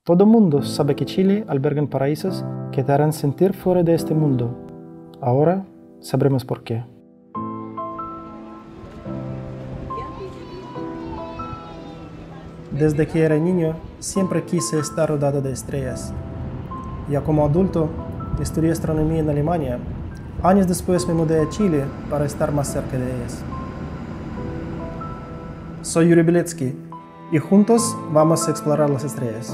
Todo mundo sabe que Chile alberga paraísos que te harán sentir fuera de este mundo. Ahora sabremos por qué. Desde que era niño, siempre quise estar rodeado de estrellas. Ya como adulto, estudié astronomía en Alemania. Años después me mudé a Chile para estar más cerca de ellas. Soy Yuri Beletsky y juntos vamos a explorar las estrellas.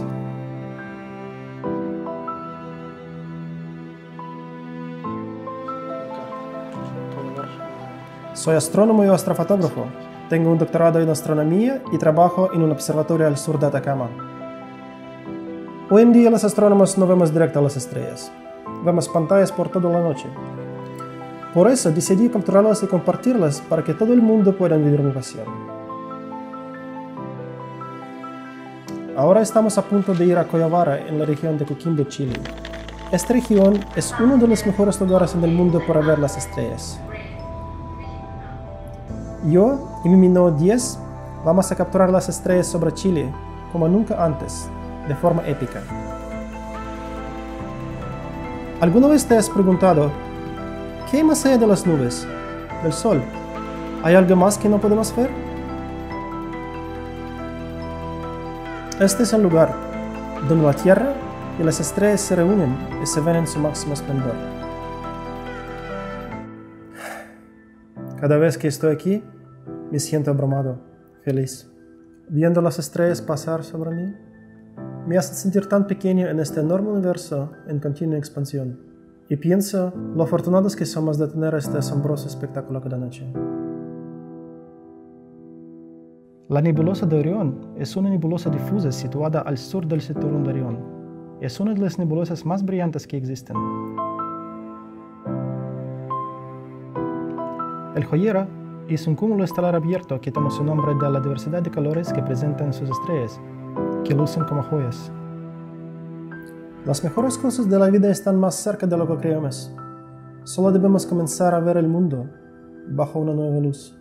Soy astrónomo y astrofotógrafo. Tengo un doctorado en astronomía y trabajo en un observatorio al sur de Atacama. Hoy en día los astrónomos no vemos directo a las estrellas. Vemos pantallas por toda la noche. Por eso decidí capturarlas y compartirlas para que todo el mundo pueda vivir mi pasión. Ahora estamos a punto de ir a Coyavara, en la región de Coquimbo, Chile. Esta región es uno de los mejores lugares en el mundo para ver las estrellas. Yo y mi Minnow 10 vamos a capturar las estrellas sobre Chile como nunca antes, de forma épica. ¿Alguna vez te has preguntado, qué hay más allá de las nubes, del sol? ¿Hay algo más que no podemos ver? Este es el lugar donde la Tierra y las estrellas se reúnen y se ven en su máximo esplendor. Cada vez que estoy aquí, me siento abrumado, feliz. Viendo las estrellas pasar sobre mí, me hace sentir tan pequeño en este enorme universo en continua expansión. Y pienso lo afortunados que somos de tener este asombroso espectáculo cada noche. La nebulosa de Orión es una nebulosa difusa situada al sur del cinturón de Orión. Es una de las nebulosas más brillantes que existen. El Joyera es un cúmulo estelar abierto que toma su nombre de la diversidad de colores que presentan sus estrellas, que lucen como joyas. Las mejores cosas de la vida están más cerca de lo que creemos. Solo debemos comenzar a ver el mundo bajo una nueva luz.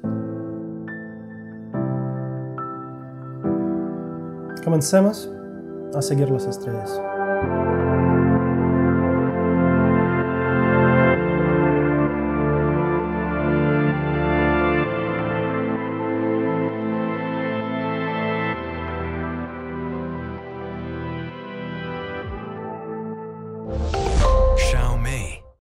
Comencemos a seguir las estrellas.